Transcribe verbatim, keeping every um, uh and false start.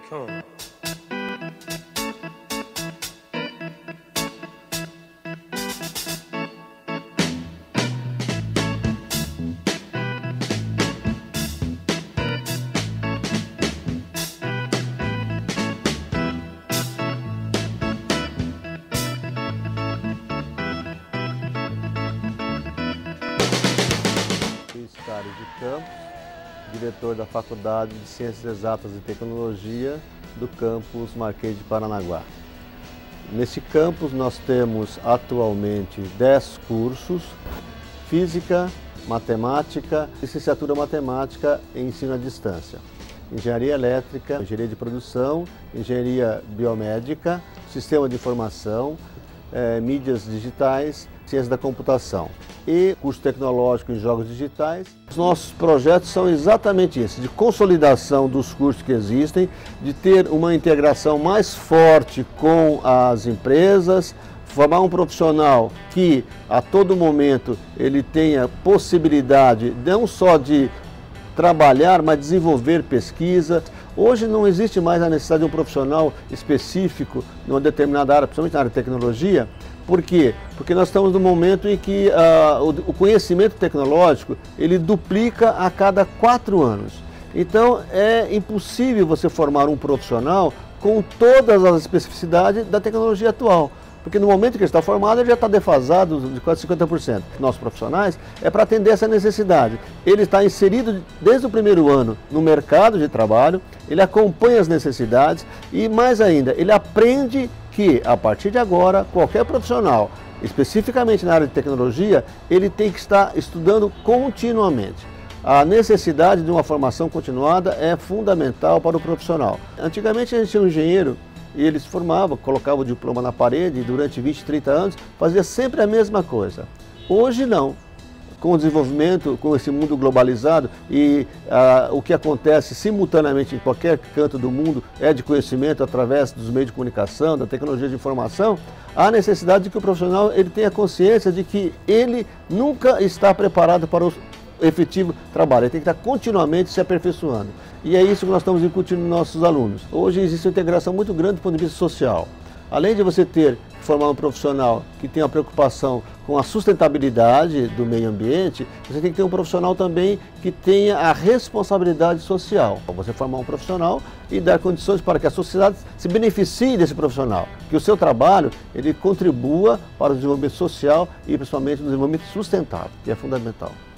Come on. Carlos de Campos, diretor da Faculdade de Ciências Exatas e Tecnologia do campus Marquês de Paranaguá. Nesse campus nós temos atualmente dez cursos: Física, Matemática, Licenciatura Matemática e Ensino à Distância, Engenharia Elétrica, Engenharia de Produção, Engenharia Biomédica, Sistema de Informação, eh, Mídias Digitais, Ciência da Computação e curso tecnológico em Jogos Digitais. Os nossos projetos são exatamente isso, de consolidação dos cursos que existem, de ter uma integração mais forte com as empresas, formar um profissional que a todo momento ele tenha possibilidade não só de trabalhar, mas desenvolver pesquisa. Hoje não existe mais a necessidade de um profissional específico numa determinada área, principalmente na área de tecnologia. Por quê? Porque nós estamos no momento em que uh, o, o conhecimento tecnológico ele duplica a cada quatro anos. Então é impossível você formar um profissional com todas as especificidades da tecnologia atual. Porque no momento que ele está formado, ele já está defasado de quase cinquenta por cento. Nossos profissionais é para atender essa necessidade. Ele está inserido desde o primeiro ano no mercado de trabalho, ele acompanha as necessidades e, mais ainda, ele aprende que, a partir de agora, qualquer profissional, especificamente na área de tecnologia, ele tem que estar estudando continuamente. A necessidade de uma formação continuada é fundamental para o profissional. Antigamente a gente tinha um engenheiro e ele se formava, colocava o diploma na parede e durante vinte, trinta anos fazia sempre a mesma coisa. Hoje não. Com o desenvolvimento, com esse mundo globalizado e ah, o que acontece simultaneamente em qualquer canto do mundo é de conhecimento através dos meios de comunicação, da tecnologia de informação, há necessidade de que o profissional ele tenha consciência de que ele nunca está preparado para o efetivo trabalho, ele tem que estar continuamente se aperfeiçoando. E é isso que nós estamos incutindo nos nossos alunos. Hoje existe uma integração muito grande do ponto de vista social. Além de você ter que formar um profissional que tenha uma preocupação com a sustentabilidade do meio ambiente, você tem que ter um profissional também que tenha a responsabilidade social. Você formar um profissional e dar condições para que a sociedade se beneficie desse profissional, que o seu trabalho ele contribua para o desenvolvimento social e principalmente o desenvolvimento sustentável, que é fundamental.